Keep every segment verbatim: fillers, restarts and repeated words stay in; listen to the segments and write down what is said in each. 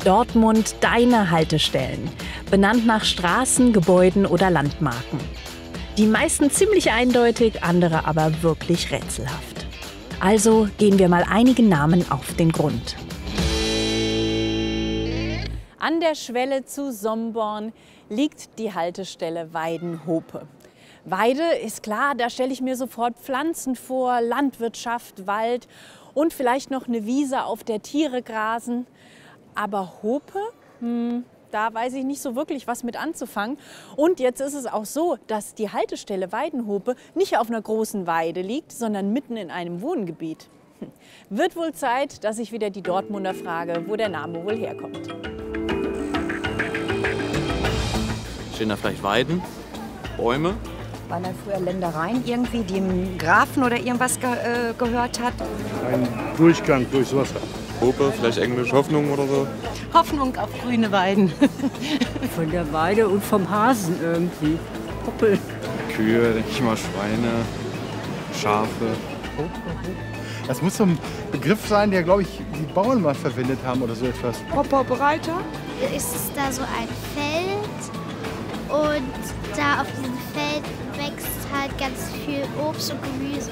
Dortmund, deine Haltestellen. Benannt nach Straßen, Gebäuden oder Landmarken. Die meisten ziemlich eindeutig, andere aber wirklich rätselhaft. Also gehen wir mal einigen Namen auf den Grund. An der Schwelle zu Somborn liegt die Haltestelle Weidenhope. Weide ist klar, da stelle ich mir sofort Pflanzen vor, Landwirtschaft, Wald und vielleicht noch eine Wiese, auf der Tiere grasen. Aber Hope, hm, da weiß ich nicht so wirklich, was mit anzufangen. Und jetzt ist es auch so, dass die Haltestelle Weidenhope nicht auf einer großen Weide liegt, sondern mitten in einem Wohngebiet. Hm. Wird wohl Zeit, dass ich wieder die Dortmunder frage, wo der Name wohl herkommt. Stehen da vielleicht Weiden, Bäume? Waren da früher Ländereien irgendwie, die dem Grafen oder irgendwas ge äh, gehört hat? Ein Durchgang durchs Wasser. Hope, vielleicht englische Hoffnung oder so? Hoffnung auf grüne Weiden. Von der Weide und vom Hasen irgendwie. Hoppel. Kühe, denke ich mal, Schweine, Schafe. Das muss so ein Begriff sein, der, glaube ich, die Bauern mal verwendet haben oder so etwas. Hopperbereiter? Ist es da so ein Feld und da auf diesem Feld wächst halt ganz viel Obst und Gemüse.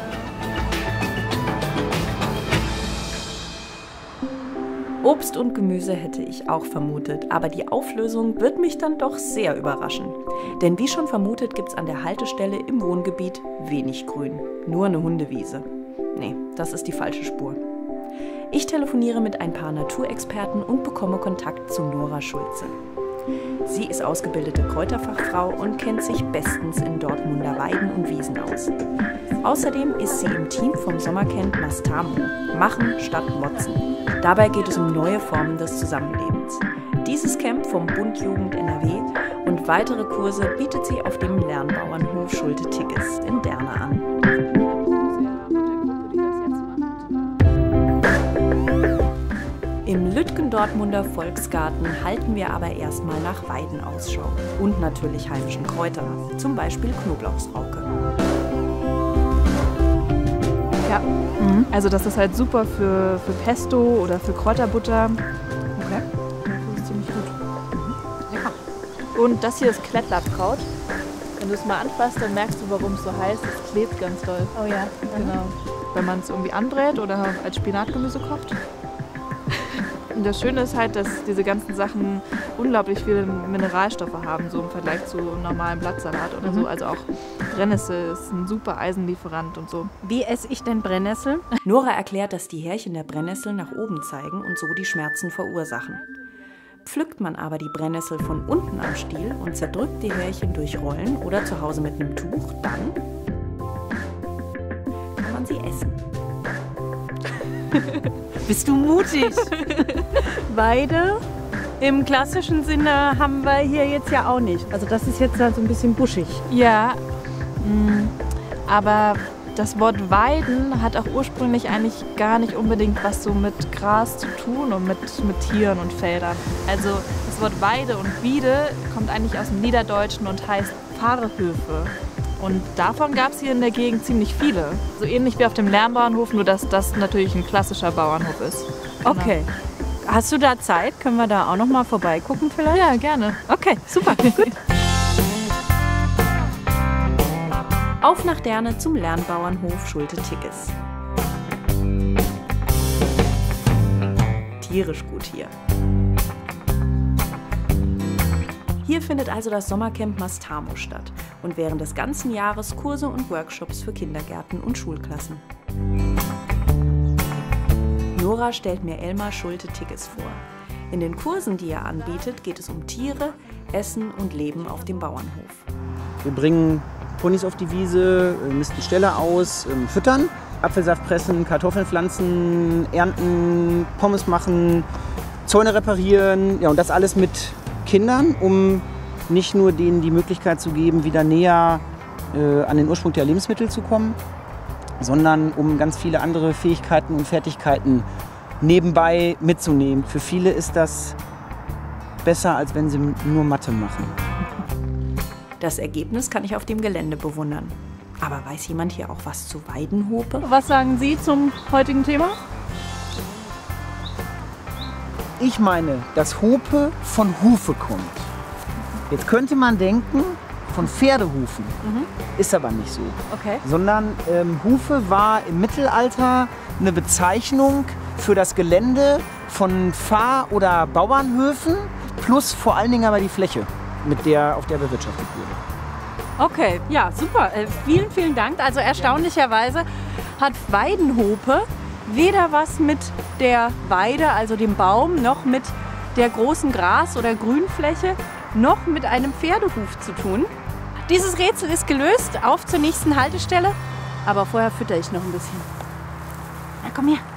Obst und Gemüse hätte ich auch vermutet, aber die Auflösung wird mich dann doch sehr überraschen. Denn wie schon vermutet, gibt es an der Haltestelle im Wohngebiet wenig Grün. Nur eine Hundewiese. Nee, das ist die falsche Spur. Ich telefoniere mit ein paar Naturexperten und bekomme Kontakt zu Nora Schulze. Sie ist ausgebildete Kräuterfachfrau und kennt sich bestens in Dortmunder Weiden und Wiesen aus. Außerdem ist sie im Team vom Sommercamp Mastamo, Machen statt Motzen. Dabei geht es um neue Formen des Zusammenlebens. Dieses Camp vom Bund Jugend N R W und weitere Kurse bietet sie auf dem Lernbauernhof Schulte-Tickes in Derne an. Im Lütgendortmunder Volksgarten halten wir aber erstmal nach Weiden Ausschau und natürlich heimischen Kräutern, zum Beispiel Knoblauchsrauke. Ja, mhm. Also das ist halt super für, für Pesto oder für Kräuterbutter. Okay, das ist ziemlich gut. Mhm. Lecker. Und das hier ist Klettlapkraut. Wenn du es mal anfasst, dann merkst du, warum es so heißt. Es klebt ganz doll. Oh ja. Genau. Wenn man es irgendwie anbrät oder als Spinatgemüse kocht. Und das Schöne ist halt, dass diese ganzen Sachen unglaublich viele Mineralstoffe haben, so im Vergleich zu normalem Blattsalat oder so. Also auch Brennnessel ist ein super Eisenlieferant und so. Wie esse ich denn Brennnessel? Nora erklärt, dass die Härchen der Brennnessel nach oben zeigen und so die Schmerzen verursachen. Pflückt man aber die Brennnessel von unten am Stiel und zerdrückt die Härchen durch Rollen oder zu Hause mit einem Tuch, dann kann man sie essen. Bist du mutig? Weide im klassischen Sinne haben wir hier jetzt ja auch nicht. Also das ist jetzt halt so ein bisschen buschig. Ja, mh, aber das Wort Weiden hat auch ursprünglich eigentlich gar nicht unbedingt was so mit Gras zu tun und mit, mit Tieren und Feldern. Also das Wort Weide und Wiede kommt eigentlich aus dem Niederdeutschen und heißt Pfarrhöfe. Und davon gab es hier in der Gegend ziemlich viele. So ähnlich wie auf dem Lernbauernhof, nur dass das natürlich ein klassischer Bauernhof ist. Genau. Okay. Hast du da Zeit? Können wir da auch noch mal vorbeigucken vielleicht? Ja, gerne. Okay, super. Gut. Auf nach Derne zum Lernbauernhof Schulte-Tickes. Tierisch gut hier. Hier findet also das Sommercamp Mastamo statt und während des ganzen Jahres Kurse und Workshops für Kindergärten und Schulklassen. Nora stellt mir Elmar Schulte-Tickes vor. In den Kursen, die er anbietet, geht es um Tiere, Essen und Leben auf dem Bauernhof. Wir bringen Ponys auf die Wiese, misten Ställe aus, füttern, Apfelsaft pressen, Kartoffeln pflanzen, ernten, Pommes machen, Zäune reparieren, ja, und das alles mit Kindern, um nicht nur denen die Möglichkeit zu geben, wieder näher äh, an den Ursprung der Lebensmittel zu kommen, sondern um ganz viele andere Fähigkeiten und Fertigkeiten nebenbei mitzunehmen. Für viele ist das besser, als wenn sie nur Mathe machen. Das Ergebnis kann ich auf dem Gelände bewundern. Aber weiß jemand hier auch was zu Weidenhope? Was sagen Sie zum heutigen Thema? Ich meine, dass Hope von Hufe kommt. Jetzt könnte man denken, von Pferdehufen. Mhm. Ist aber nicht so. Okay. Sondern ähm, Hufe war im Mittelalter eine Bezeichnung für das Gelände von Fahr- oder Bauernhöfen plus vor allen Dingen aber die Fläche, mit der, auf der bewirtschaftet wurde. Okay, ja, super. Äh, vielen, vielen Dank. Also erstaunlicherweise hat Weidenhope weder was mit der Weide, also dem Baum, noch mit der großen Gras- oder Grünfläche, noch mit einem Pferdehuf zu tun. Dieses Rätsel ist gelöst. Auf zur nächsten Haltestelle. Aber vorher fütter ich noch ein bisschen. Na, komm her.